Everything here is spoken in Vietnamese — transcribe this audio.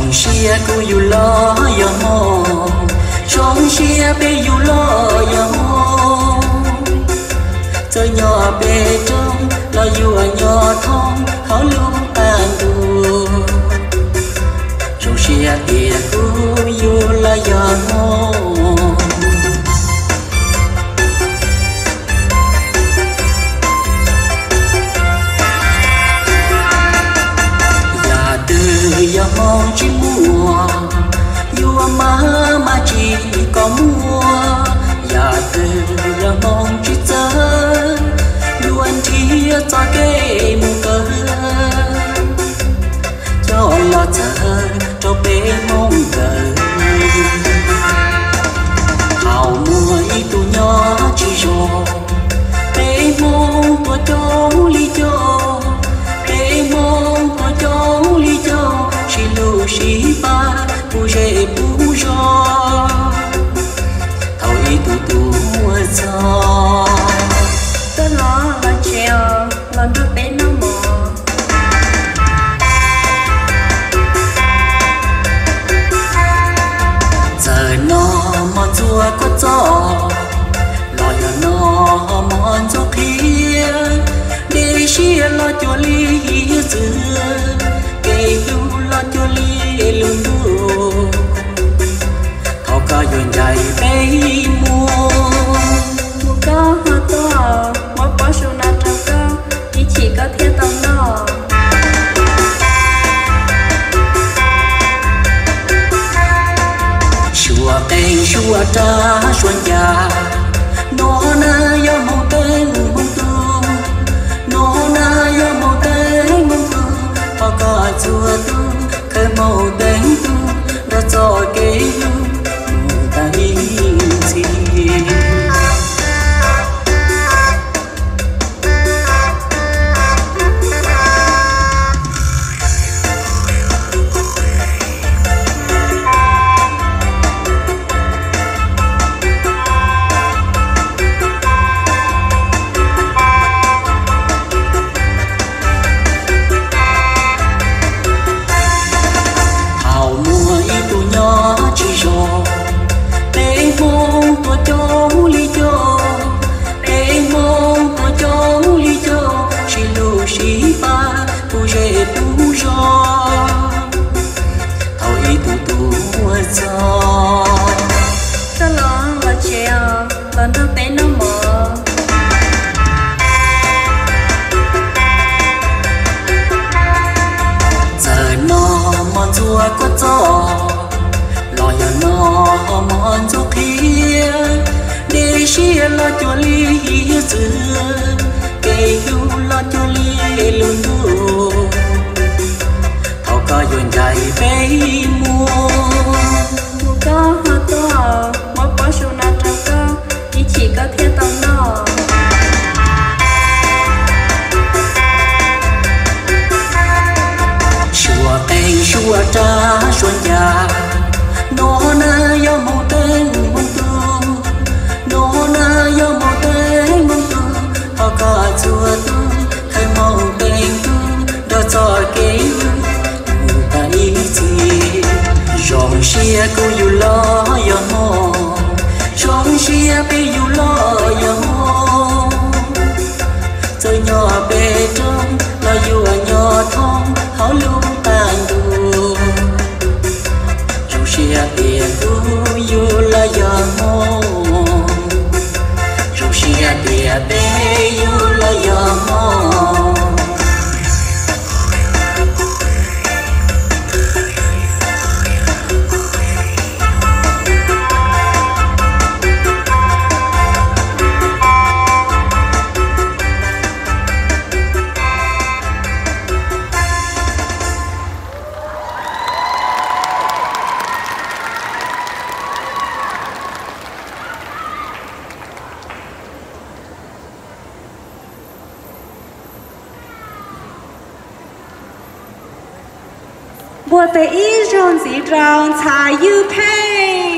rong xia cô yêu lo yêu mô rong xia bê yêu lo yêu mô chơi nhỏ bê trong lo yêu nhỏ thông khó lưu tàn đùa rong xia bê cô yêu lo yêu mô giờ mong chỉ mua yêu mà chỉ có mua giờ từ giờ mong chỉ chờ luôn chỉ cho cái mù cờ cho lo chờ cho bé mong cờ hào mùa y tu nhỏ chỉ rồi bé mong tua cho ly cho bé mong tua cho ly cho si ba bu rê bu rô thôi tu mua gió tôi lo là treo lần đôi bên nó mò giờ nó mòn chua có gió lo giờ nó mòn chua kia để chia lo cho ly dừa cây hưu lo cho ly luôn đua thọ ca dồn dài bay mua mua có hoa to mua bỏ số nào trâu cao chỉ có thiết tông nó chùa cây chùa cha xuân già nó na yo mong tên mong tu nó na yo mong tên mong tu thọ ca chùa tu khơi màu đánh tu đã cho cái ta đi gì có gió lo giờ nó mòn cho kia để chia lo cho ly dừa cây hưu lo cho ly luôn đua thọ ca dồn dài bay mua mua có hoa to mua bỏ số nào trâu cao chỉ có thiết tông nó chùa cha xuân già nó na yo mong tên mong tu nó na yo mong tên mong tu thọ ca chùa tu khai mong tên tu đã cho cái ta ý gì rong xia cô yêu lo yo mò rong xia bé yêu lo yo mò chơi nhỏ bé trong là yêu nhỏ thông háo lưu tàn đùa chia tiền tu yêu là giờ mong rong chia tiền bé yêu là giờ mong bùa tê ý rôn dĩ rong thả yêu phê